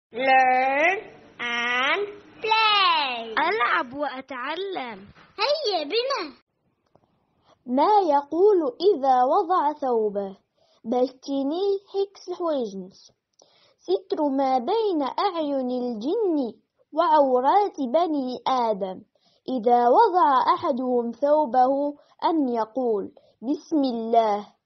learn and play. ألعب وأتعلم. هيا بنا. ما يقول إذا وضع ثوبه؟ بشتني هيكس حويجنس. ستر ما بين أعين الجن وعورات بني آدم. إذا وضع أحدهم ثوبه أن يقول بسم الله.